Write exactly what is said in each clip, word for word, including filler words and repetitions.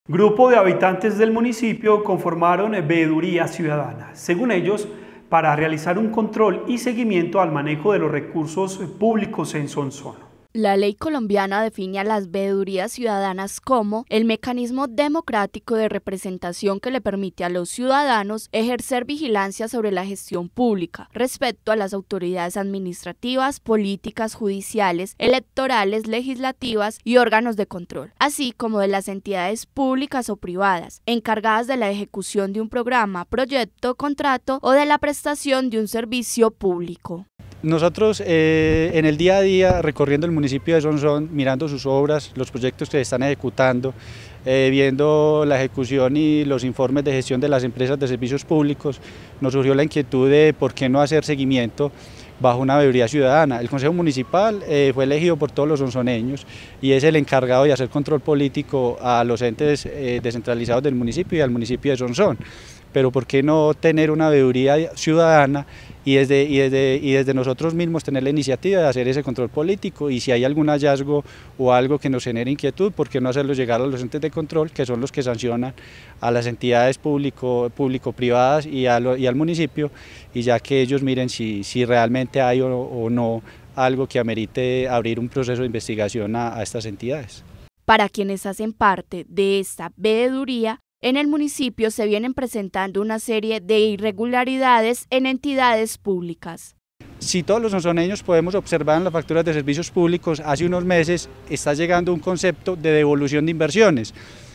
Grupo de habitantes del municipio conformaron Veeduría Ciudadana, según ellos, para realizar un control y seguimiento al manejo de los recursos públicos en Sonsón. La ley colombiana define a las veedurías ciudadanas como el mecanismo democrático de representación que le permite a los ciudadanos ejercer vigilancia sobre la gestión pública respecto a las autoridades administrativas, políticas, judiciales, electorales, legislativas y órganos de control, así como de las entidades públicas o privadas encargadas de la ejecución de un programa, proyecto, contrato o de la prestación de un servicio público. Nosotros eh, en el día a día, recorriendo el municipio de Sonsón, mirando sus obras, los proyectos que se están ejecutando, eh, viendo la ejecución y los informes de gestión de las empresas de servicios públicos, nos surgió la inquietud de por qué no hacer seguimiento bajo una veeduría ciudadana. El Consejo Municipal eh, fue elegido por todos los sonsoneños y es el encargado de hacer control político a los entes eh, descentralizados del municipio y al municipio de Sonsón. Pero ¿por qué no tener una veeduría ciudadana y desde, y, desde, y desde nosotros mismos tener la iniciativa de hacer ese control político? Y si hay algún hallazgo o algo que nos genere inquietud, ¿por qué no hacerlo llegar a los entes de control, que son los que sancionan a las entidades público, público-privadas y, a lo, y al municipio, y ya que ellos miren si, si realmente hay o, o no algo que amerite abrir un proceso de investigación a, a estas entidades? Para quienes hacen parte de esta veeduría, en el municipio se vienen presentando una serie de irregularidades en entidades públicas. Si todos los sonsoneños podemos observar en las facturas de servicios públicos, hace unos meses está llegando un concepto de devolución de inversiones.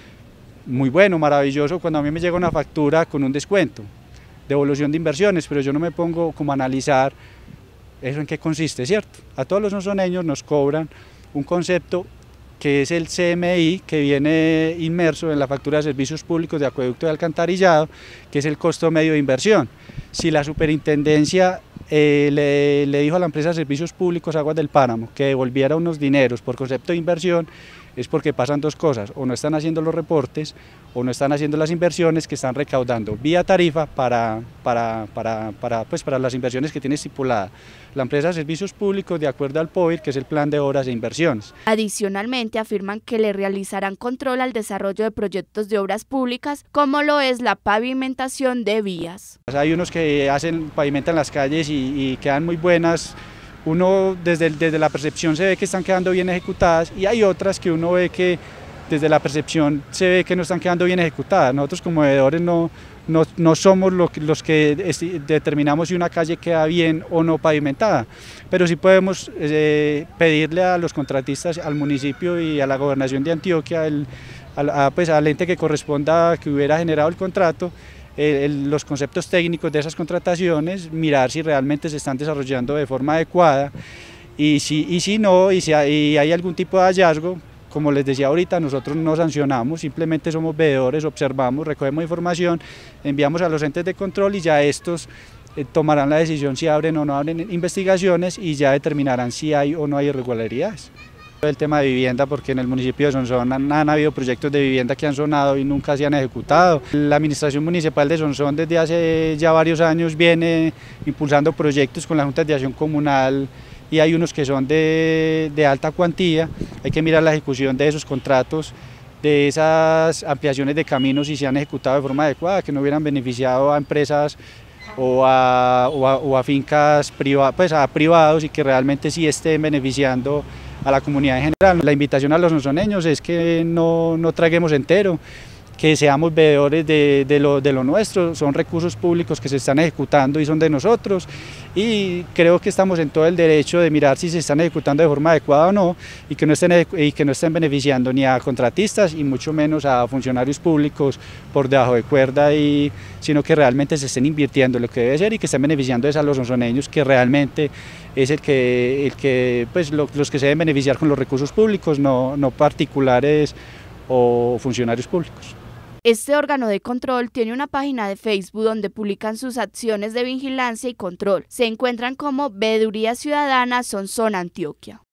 Muy bueno, maravilloso cuando a mí me llega una factura con un descuento, devolución de inversiones, pero yo no me pongo como a analizar eso en qué consiste, ¿cierto? A todos los sonsoneños nos cobran un concepto que es el C M I, que viene inmerso en la factura de servicios públicos de acueducto y alcantarillado, que es el costo medio de inversión. Si la superintendencia eh, le, le dijo a la empresa de servicios públicos Aguas del Páramo que devolviera unos dineros por concepto de inversión, es porque pasan dos cosas: o no están haciendo los reportes o no están haciendo las inversiones que están recaudando vía tarifa para, para, para, para, pues para las inversiones que tiene estipulada la empresa de servicios públicos de acuerdo al P O I R, que es el plan de obras e inversiones. Adicionalmente afirman que le realizarán control al desarrollo de proyectos de obras públicas, como lo es la pavimentación de vías. Hay unos que hacen, pavimentan las calles y, y quedan muy buenas. Uno desde, desde la percepción se ve que están quedando bien ejecutadas, y hay otras que uno ve que desde la percepción se ve que no están quedando bien ejecutadas. Nosotros como veedores no, no, no somos lo, los que determinamos si una calle queda bien o no pavimentada, pero sí podemos eh, pedirle a los contratistas, al municipio y a la gobernación de Antioquia, el, a, a, pues al ente que corresponda, que hubiera generado el contrato, El, los conceptos técnicos de esas contrataciones, mirar si realmente se están desarrollando de forma adecuada, y si, y si no, y si hay, y hay algún tipo de hallazgo, como les decía ahorita, nosotros no sancionamos, simplemente somos veedores, observamos, recogemos información, enviamos a los entes de control y ya estos eh, tomarán la decisión si abren o no abren investigaciones y ya determinarán si hay o no hay irregularidades. El tema de vivienda, porque en el municipio de Sonsón han, han habido proyectos de vivienda que han sonado y nunca se han ejecutado. La administración municipal de Sonsón desde hace ya varios años viene impulsando proyectos con la Junta de Acción Comunal, y hay unos que son de, de alta cuantía. Hay que mirar la ejecución de esos contratos, de esas ampliaciones de caminos, si se han ejecutado de forma adecuada, que no hubieran beneficiado a empresas o a, o a, o a fincas privadas, pues a privados, y que realmente sí estén beneficiando a la comunidad en general. La invitación a los sonsoneños es que no, no traguemos entero, que seamos veedores de, de, lo, de lo nuestro. Son recursos públicos que se están ejecutando y son de nosotros, y creo que estamos en todo el derecho de mirar si se están ejecutando de forma adecuada o no, y que no estén, y que no estén beneficiando ni a contratistas y mucho menos a funcionarios públicos por debajo de cuerda, y, sino que realmente se estén invirtiendo lo que debe ser y que estén beneficiando a los sonsoneños, que realmente es el que, el que pues, lo, los que se deben beneficiar con los recursos públicos, no, no particulares o funcionarios públicos. Este órgano de control tiene una página de Facebook donde publican sus acciones de vigilancia y control. Se encuentran como Veeduría Ciudadana Sonsón Antioquia.